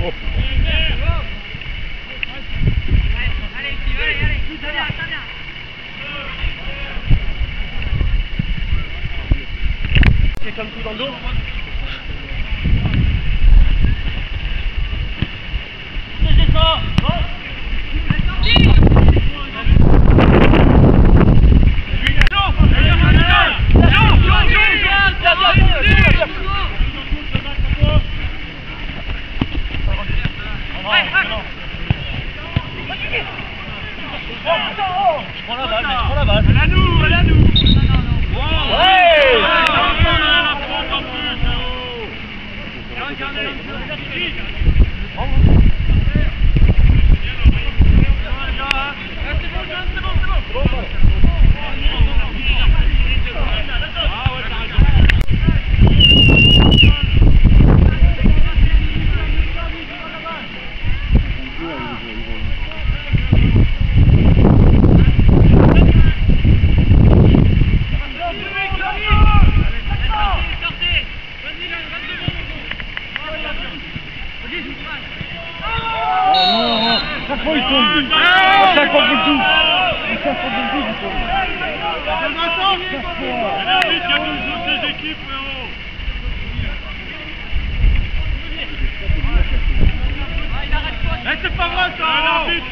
C'est comme tout dans le dos. C'est ça. Je prends la balle, je prends la balle. Elle à nous, elle à nous. Chaque fois il tombe. Chaque fois qu'il touche. Chaque fois qu'il touche, il tombe. L'arbitre qui a besoin de ses équipes, frérot. Eh, c'est pas vrai ça. L'arbitre,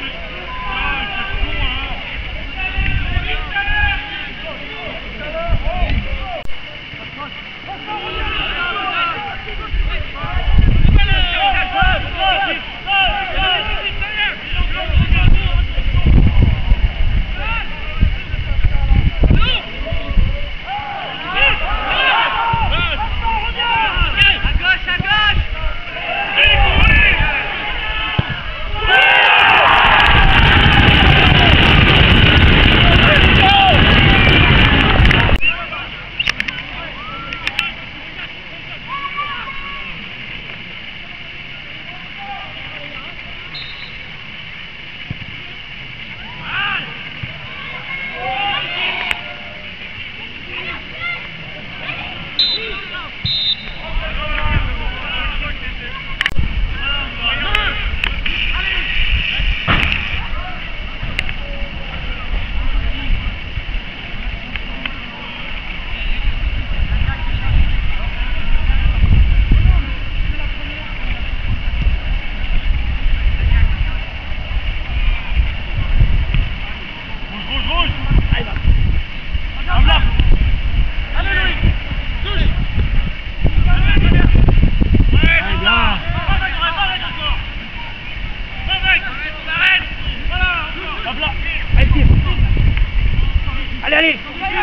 Allez, allez.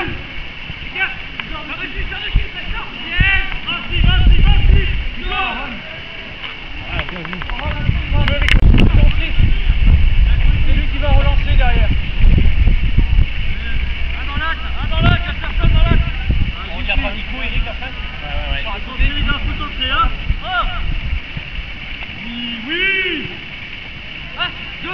C'est lui qui va relancer derrière. Un dans l'axe, il y a personne dans l'axe. On n'y a pas Nico, Eric après. Ouais. il a un peu tenté, hein. Oui. 1, 2.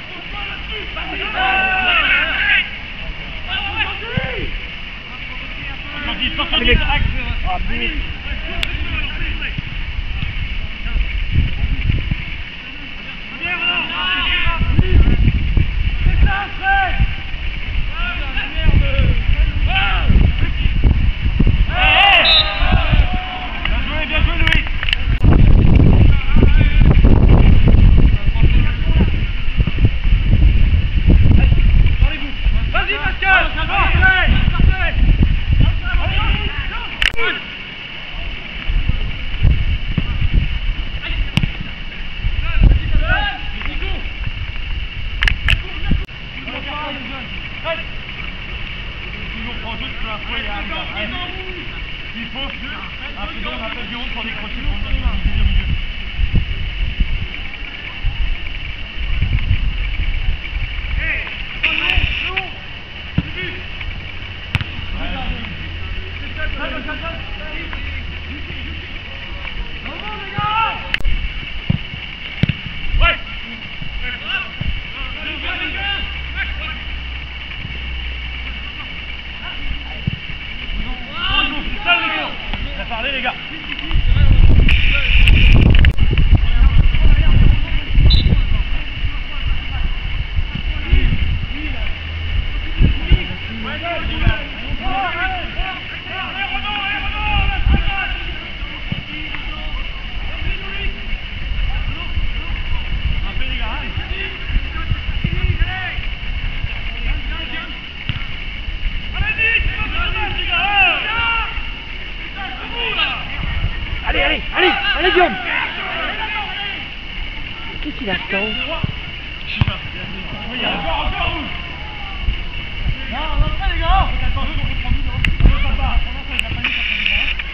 Il faut après on appelle du haut pour décrocher pour le milieu. Parlez les gars. Qu'est-ce qu'il attend? Encore rouge. Non, on entraîne les gars. Attention, on prend nous, non? On va pas. On va pas, il a pas eu, ça prend du bras.